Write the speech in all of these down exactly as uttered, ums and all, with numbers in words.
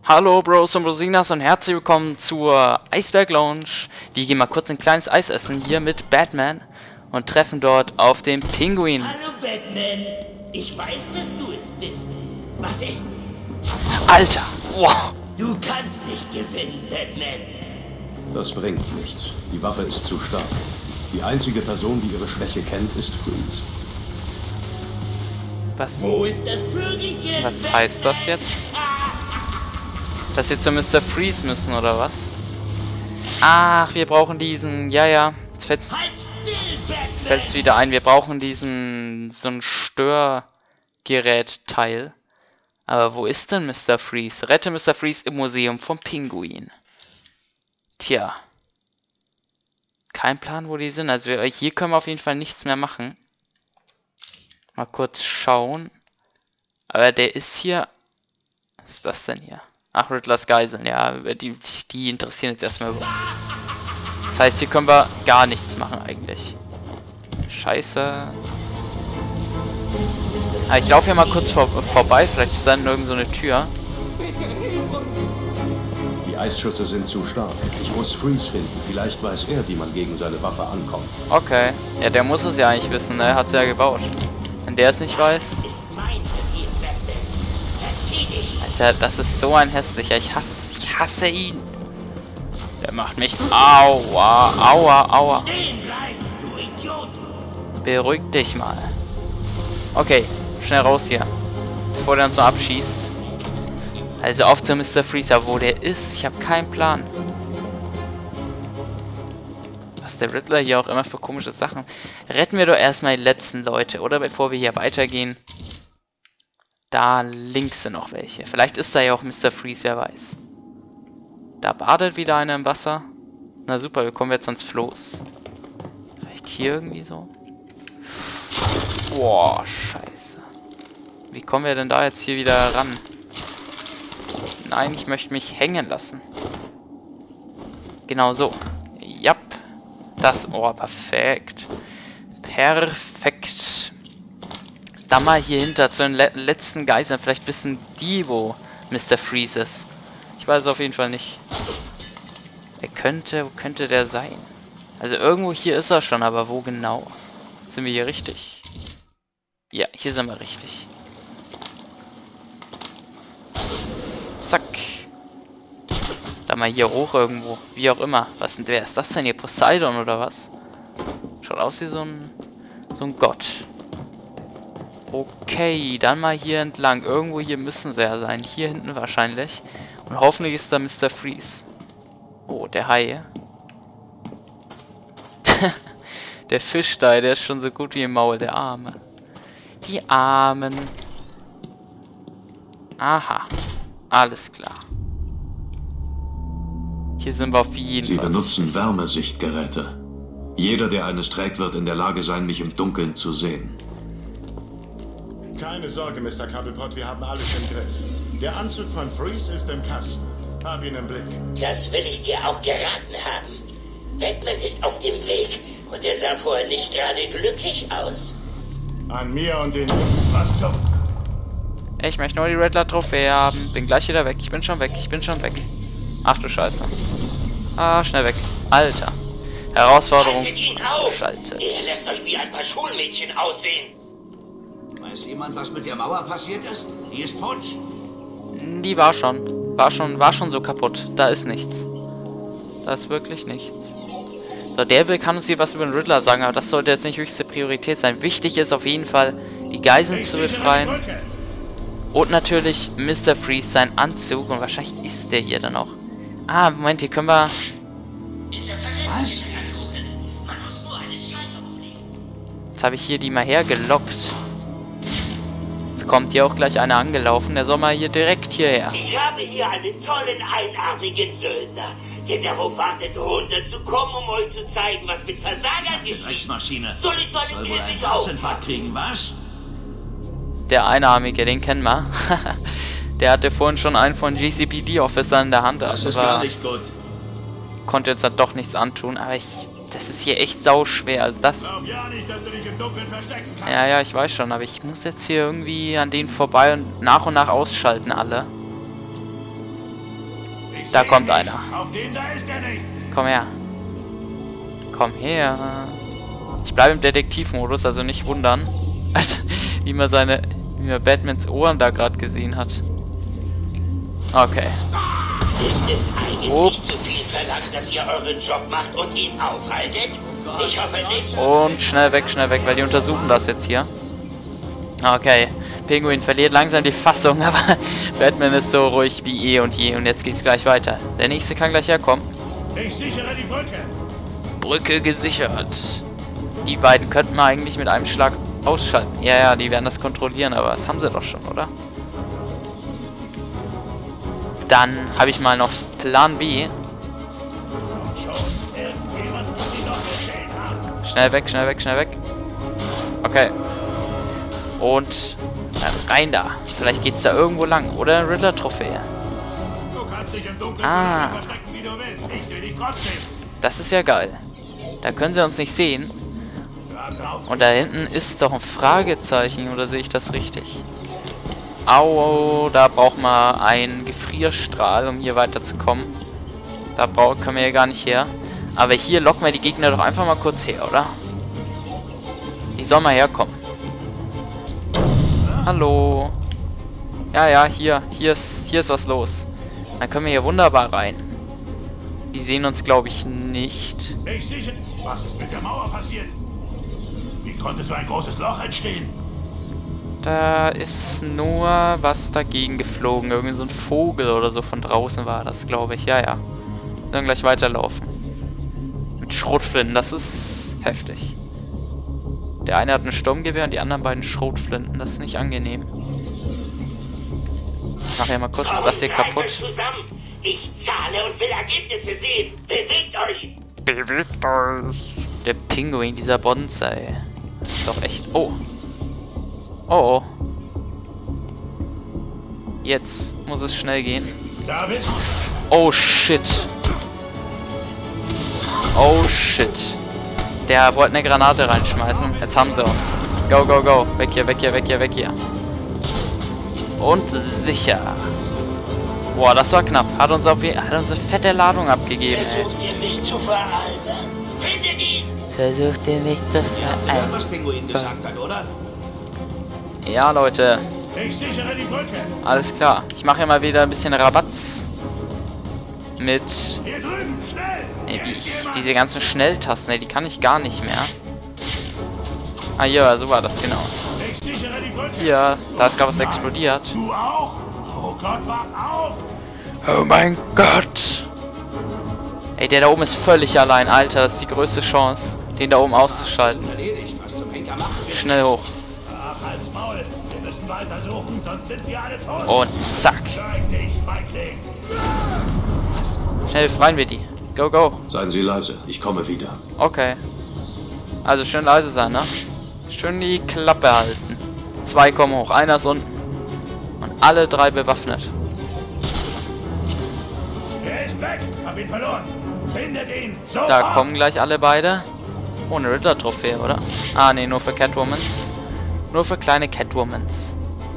Hallo Bros und Brosinas und herzlich willkommen zur Eisberg Lounge. Wir gehen mal kurz ein kleines Eis essen hier mit Batman und treffen dort auf den Pinguin. Hallo Batman, ich weiß, dass du es bist. Was ist? Alter, wow. Du kannst nicht gewinnen, Batman. Das bringt nichts. Die Waffe ist zu stark. Die einzige Person, die ihre Schwäche kennt, ist Freeze. Was, Wo ist das Vögelchen? was Batman? heißt das jetzt? Dass wir zu Mister Freeze müssen, oder was? Ach, wir brauchen diesen... Ja, ja. Jetzt fällt's, Halt still, Batman! fällt's wieder ein. Wir brauchen diesen... so ein Störgerät-Teil. Aber wo ist denn Mister Freeze? Rette Mister Freeze im Museum vom Pinguin. Tja. Kein Plan, wo die sind. Also wir, hier können wir auf jeden Fall nichts mehr machen. Mal kurz schauen. Aber der ist hier... Was ist das denn hier? Ach, Riddlers Geiseln, ja, die, die interessieren jetzt erstmal. Das heißt, hier können wir gar nichts machen eigentlich. Scheiße. Ah, ich laufe hier mal kurz vor, vorbei, vielleicht ist da irgend so eine Tür. Die Eisschüsse sind zu stark. Ich muss Freeze finden. Vielleicht weiß er, wie man gegen seine Waffe ankommt. Okay. Ja, der muss es ja eigentlich wissen, ne? Er hat es ja gebaut. Wenn der es nicht weiß... Ist mein Revier, Batman. Erzieh dich! Alter, das ist so ein hässlicher. Ich hasse, ich hasse ihn. Der macht mich... Aua, aua, aua. Stehen bleiben, du Idiot! Beruhig dich mal. Okay, schnell raus hier. Bevor der uns so abschießt. Also auf zu Mister Freeze, wo der ist. Ich habe keinen Plan. Was der Riddler hier auch immer für komische Sachen. Retten wir doch erstmal die letzten Leute, oder? Bevor wir hier weitergehen. Da links sind noch welche. Vielleicht ist da ja auch Mister Freeze, wer weiß. Da badet wieder einer im Wasser. Na super, wir kommen jetzt ans Floß. Vielleicht hier irgendwie so. Boah, scheiße. Wie kommen wir denn da jetzt hier wieder ran? Nein, ich möchte mich hängen lassen. Genau so. Jap. Das. Oh, perfekt. Perfekt. Da mal hier hinter zu den le letzten Geiseln. Vielleicht wissen die, wo Mister Freeze ist. Ich weiß es auf jeden Fall nicht. Er könnte, wo könnte der sein? Also irgendwo hier ist er schon, aber wo genau? Sind wir hier richtig? Ja, hier sind wir richtig. Zack. Da mal hier hoch irgendwo. Wie auch immer. Was denn, wer ist das denn hier? Poseidon oder was? Schaut aus wie so ein, so ein Gott. Okay, dann mal hier entlang. Irgendwo hier müssen sie ja sein. Hier hinten wahrscheinlich. Und hoffentlich ist da Mister Freeze. Oh, der Hai. Der Fisch da, der ist schon so gut wie im Maul, der Arme. Die Armen. Aha. Alles klar. Hier sind wir auf jeden Sie Fall. benutzen Wärmesichtgeräte. Jeder, der eines trägt, wird in der Lage sein, mich im Dunkeln zu sehen. Keine Sorge, Mister Cobblepot, wir haben alles im Griff. Der Anzug von Freeze ist im Kasten. Hab ihn im Blick. Das will ich dir auch geraten haben. Batman ist auf dem Weg und er sah vorher nicht gerade glücklich aus. An mir und den... Was zum... Ich möchte nur die Riddler-Trophäe haben. Bin gleich wieder weg. Ich bin schon weg. Ich bin schon weg. Ach du Scheiße. Ah, schnell weg. Alter. Herausforderung Haltet ihn auf! schaltet. Er lässt euch wie ein paar Schulmädchen aussehen. Weiß jemand, was mit der Mauer passiert ist? Die ist futsch. Die war schon. War schon, war schon so kaputt. Da ist nichts. Da ist wirklich nichts. So, der will kann uns hier was über den Riddler sagen, aber das sollte jetzt nicht höchste Priorität sein. Wichtig ist auf jeden Fall, die Geiseln zu befreien. Und natürlich Mister Freeze, sein Anzug. Und wahrscheinlich ist der hier dann auch. Ah, Moment, hier können wir... Was? Jetzt habe ich hier die mal hergelockt. Jetzt kommt hier auch gleich einer angelaufen. Der soll mal hier direkt hierher. Ich habe hier einen tollen, einarmigen Söldner, der darauf wartet, runterzukommen, um euch zu zeigen, was mit Versagern geschieht. Drecksmaschine. Soll ich Das meine soll wohl einen Käfig Herzinfarkt kriegen, was? Der Einarmige, den kennen wir. Der hatte vorhin schon einen von G C P D-Officer in der Hand, Das ist gar aber nicht gut. konnte jetzt halt doch nichts antun. Aber ich, das ist hier echt sau schwer. Also das, Glaub ja nicht, dass du dich im Dunkeln verstecken kannst. ja, ja, ich weiß schon, aber ich muss jetzt hier irgendwie an denen vorbei und nach und nach ausschalten alle. Da kommt einer. Auf dem da ist er nicht. Komm her. Komm her. Ich bleibe im Detektivmodus, also nicht wundern. wie man seine... wie man Batmans Ohren da gerade gesehen hat. Okay. Ist es eigentlich Ups. zu viel verlangt, dass ihr euren Job macht und ihn aufhaltet? Ich hoffe nicht. Und schnell weg, schnell weg, weil die untersuchen das jetzt hier. Okay. Pinguin verliert langsam die Fassung, aber Batman ist so ruhig wie eh und je. Und jetzt geht's gleich weiter. Der nächste kann gleich herkommen. Ich sichere die Brücke. Brücke gesichert. Die beiden könnten wir eigentlich mit einem Schlag ausschalten. Ja, ja, die werden das kontrollieren, aber das haben sie doch schon, oder? Dann habe ich mal noch Plan B. Schnell weg, schnell weg, schnell weg. Okay. Und dann rein da. Vielleicht geht's da irgendwo lang. Oder eine Riddler-Trophäe. Ah. Das ist ja geil. Da können sie uns nicht sehen. Und da hinten ist doch ein Fragezeichen. Oder sehe ich das richtig? Au, da braucht man einen Gefrierstrahl, um hier weiterzukommen. Da brauchen, können wir ja gar nicht her. Aber hier locken wir die Gegner doch einfach mal kurz her, oder? Die sollen mal herkommen. Hallo. Ja, ja, hier. Hier ist, hier ist was los. Dann können wir hier wunderbar rein. Die sehen uns, glaube ich, nicht. Ich sicher. Was ist mit der Mauer passiert? Wie konnte so ein großes Loch entstehen? Da ist nur was dagegen geflogen. Irgend so ein Vogel oder so von draußen war das, glaube ich. Ja, ja. Wir sollen gleich weiterlaufen. Mit Schrotflinten, das ist heftig. Der eine hat ein Sturmgewehr und die anderen beiden Schrotflinten. Das ist nicht angenehm. Ich mache ja mal kurz das hier kaputt. Ich zahle und will Ergebnisse sehen. Bewegt euch! Bewegt euch! Der Pinguin, dieser Bonsai. Das ist doch echt... Oh. Oh oh. Jetzt muss es schnell gehen. Oh shit. Oh shit. Der wollte eine Granate reinschmeißen. Jetzt haben sie uns. Go, go, go. Weg hier, weg hier, weg hier, weg hier. Und sicher. Boah, das war knapp. Hat uns auf hat uns eine fette Ladung abgegeben, ey. Versucht ihr mich zu veralbern? Findet ihn! Versucht ihr mich zu veralbern? Was Pinguin gesagt hat, oder? Ja, Leute. Ich sichere die Brücke. Alles klar. Ich mache ja mal wieder ein bisschen Rabatz. Mit... Hier drüben, schnell! Ey, die, ich, diese ganzen Schnelltasten, ey, die kann ich gar nicht mehr. Ah, ja, so war das, genau. Ich sichere die Brücke. Hier, da ist gerade was explodiert. Du auch? Oh Gott, wach auf! Oh mein Gott! Ey, der da oben ist völlig allein, Alter. Das ist die größte Chance, den da oben auszuschalten. Schnell hoch. Wir müssen weiter suchen, sonst sind wir alle tot. Und zack. Schnell befreien wir die. Go, go. Seien Sie leise, ich komme wieder. Okay. Also schön leise sein, ne? Schön die Klappe halten. Zwei kommen hoch, einer ist unten. Und alle drei bewaffnet. Er ist weg, hab ihn verloren. Findet ihn. So da ab. Kommen gleich alle beide. Oh, eine Riddler-Trophäe, oder? Ah, ne, nur für Catwomans. Nur für kleine Catwomans.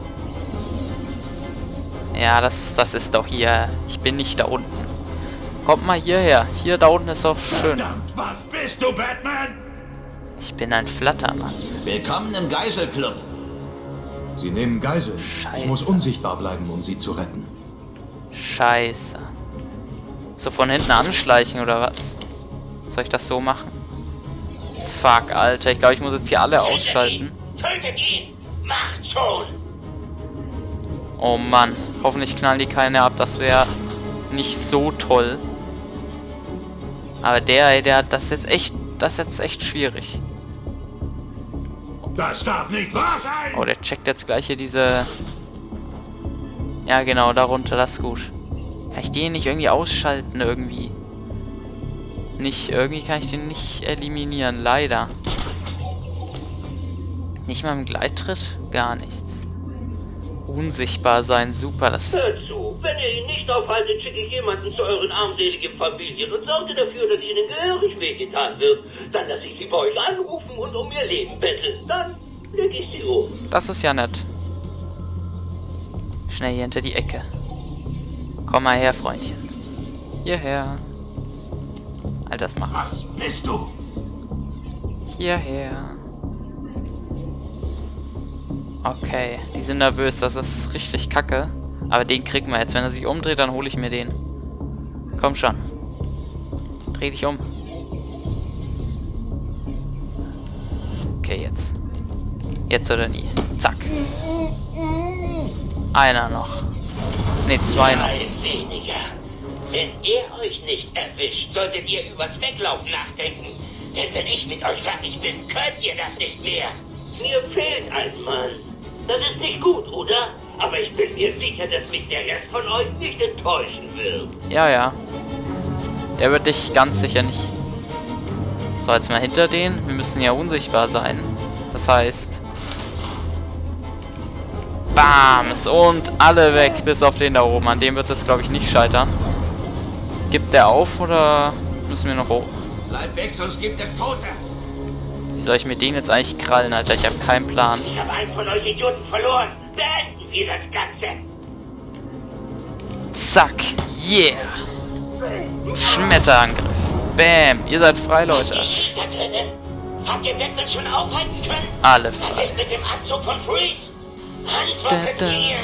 Ja, das, das ist doch hier. Ich bin nicht da unten. Kommt mal hierher. Hier da unten ist doch schön. Verdammt, was bist du, Batman? Ich bin ein Flattermann. Willkommen im Geiselclub. Sie nehmen Geisel. Scheiße. Ich muss unsichtbar bleiben, um sie zu retten. Scheiße. So von hinten anschleichen oder was? Soll ich das so machen? Fuck, Alter. Ich glaube, ich muss jetzt hier alle ausschalten. Tötet ihn! Macht schon! Oh Mann. Hoffentlich knallen die keine ab. Das wäre nicht so toll. Aber der, der hat das jetzt echt... Das ist jetzt echt schwierig. Das darf nicht wahr sein! Oh, der checkt jetzt gleich hier diese... Ja, genau, darunter. Das ist gut. Kann ich den nicht irgendwie ausschalten, irgendwie? Nicht, irgendwie kann ich den nicht eliminieren, leider. Nicht mal im Gleittritt? Gar nichts. Unsichtbar sein, super, das... Hört zu, wenn ihr ihn nicht aufhaltet, schicke ich jemanden zu euren armseligen Familien und sorge dafür, dass ihnen gehörig wehgetan wird. Dann lasse ich sie bei euch anrufen und um ihr Leben betteln. Dann leg ich sie um. Das ist ja nett. Schnell hier hinter die Ecke. Komm mal her, Freundchen. Hierher. Alter, das macht. Was bist du? Hierher. Okay, die sind nervös, das ist richtig kacke. Aber den kriegen wir jetzt. Wenn er sich umdreht, dann hole ich mir den. Komm schon. Dreh dich um. Okay, jetzt. Jetzt oder nie. Zack. Einer noch. Ne, zwei noch. Drei weniger. Wenn er euch nicht erwischt, solltet ihr übers Weglaufen nachdenken. Denn wenn ich mit euch fertig bin, könnt ihr das nicht mehr. Mir fehlt ein Mann. Das ist nicht gut, oder? Aber ich bin mir sicher, dass mich der Rest von euch nicht enttäuschen wird. Ja, ja. Der wird dich ganz sicher nicht. So, jetzt mal hinter denen. Wir müssen ja unsichtbar sein. Das heißt... Bams! Und alle weg, bis auf den da oben. An dem wird es jetzt, glaube ich, nicht scheitern. Gibt der auf oder müssen wir noch hoch? Bleib weg, sonst gibt es Tote. Wie soll ich mir den jetzt eigentlich krallen, Alter? Ich habe keinen Plan. Ich habe einen von euch Idioten verloren. Beenden wir das Ganze. Zack! Yeah! Schmetterangriff. Bam! Ihr seid frei, Leute. Ich da drinnen? Habt ihr Batman schon aufhalten können? Alle Was frei. ist mit dem Anzug von Freeze? Antwortet Da, da. mir!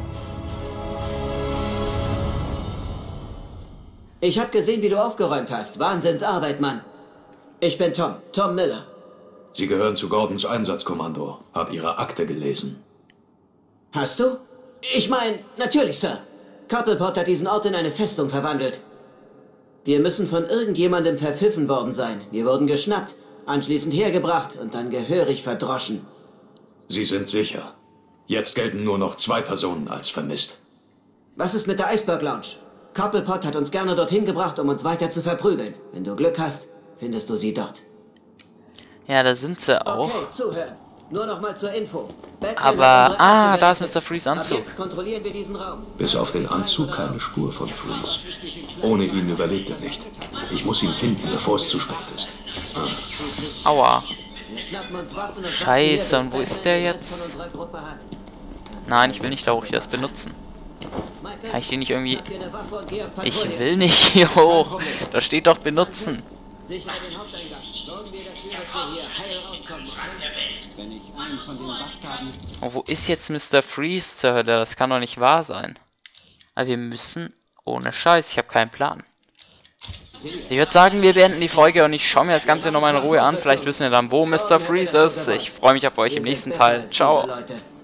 Ich hab gesehen, wie du aufgeräumt hast. Wahnsinnsarbeit, Mann. Ich bin Tom. Tom Miller. Sie gehören zu Gordons Einsatzkommando. Hab Ihre Akte gelesen. Hast du? Ich mein, natürlich, Sir. Cobblepot hat diesen Ort in eine Festung verwandelt. Wir müssen von irgendjemandem verpfiffen worden sein. Wir wurden geschnappt, anschließend hergebracht und dann gehörig verdroschen. Sie sind sicher. Jetzt gelten nur noch zwei Personen als vermisst. Was ist mit der Iceberg Lounge? Cobblepot hat uns gerne dorthin gebracht, um uns weiter zu verprügeln. Wenn du Glück hast, findest du sie dort. Ja, da sind sie auch. Okay, zuhören. Nur noch mal zur Info. Batman Aber- hat unsere ah, Akte da ist gerettet. Mister Freeze Ab Anzug. jetzt kontrollieren wir diesen Raum. Bis auf den Anzug keine Spur von Freeze. Ohne ihn überlebt er nicht. Ich muss ihn finden, bevor es zu spät ist. Aua. Wir schnappen uns Waffen und Scheiße, warten und wo hier, ist bis der Batman jetzt? von unserer Gruppe hat. Nein, ich will nicht da hoch, ich will das benutzen. Michael, Kann ich den nicht irgendwie... schnapp dir eine Waffe und geh auf Ich Patrouille. will nicht hier hoch. Da steht doch benutzen. Sichere den Haupteingang. Sorgen wir dafür, dass wir hier heil rauskommen, okay? Wenn ich einen von den Bastarden... Oh, wo ist jetzt Mister Freeze zur Hölle? Das kann doch nicht wahr sein. Aber wir müssen... Ohne Scheiß, ich habe keinen Plan. Ich würde sagen, wir beenden die Folge und ich schaue mir das Ganze nochmal in Ruhe an. Vielleicht wissen wir dann, wo Mister Freeze ist. Ich freue mich auf euch im nächsten Teil. Ciao. Leute.